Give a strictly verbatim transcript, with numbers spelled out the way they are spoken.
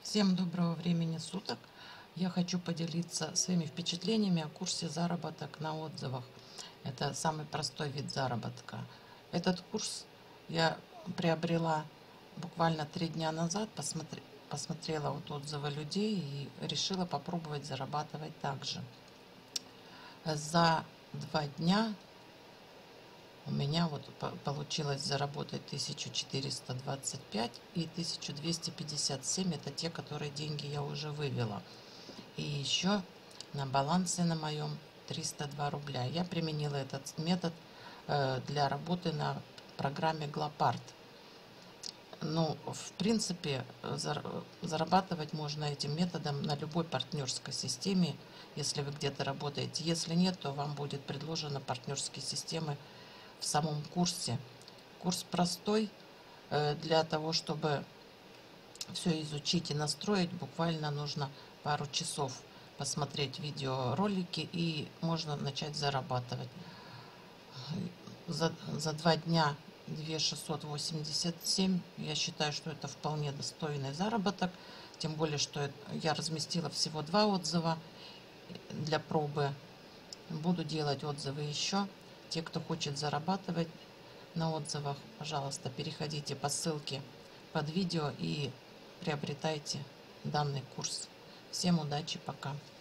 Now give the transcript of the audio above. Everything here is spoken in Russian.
Всем доброго времени суток! Я хочу поделиться своими впечатлениями о курсе «Заработок на отзывах». Это самый простой вид заработка. Этот курс я приобрела буквально три дня назад, посмотри, посмотрела вот отзывы людей и решила попробовать зарабатывать также. За два дня у меня вот получилось заработать тысячу четыреста двадцать пять и тысячу двести пятьдесят семь. Это те, которые деньги я уже вывела. И еще на балансе на моем триста два рубля. Я применила этот метод для работы на программе Glopart. Ну, в принципе, зарабатывать можно этим методом на любой партнерской системе, если вы где-то работаете. Если нет, то вам будет предложена партнерские системы в самом курсе. Курс простой. Для того, чтобы все изучить и настроить, буквально нужно пару часов посмотреть видеоролики, и можно начать зарабатывать. За, за два дня две тысячи шестьсот восемьдесят семь. Я считаю, что это вполне достойный заработок. Тем более, что я разместила всего два отзыва для пробы. Буду делать отзывы еще. Те, кто хочет зарабатывать на отзывах, пожалуйста, переходите по ссылке под видео и приобретайте данный курс. Всем удачи, пока!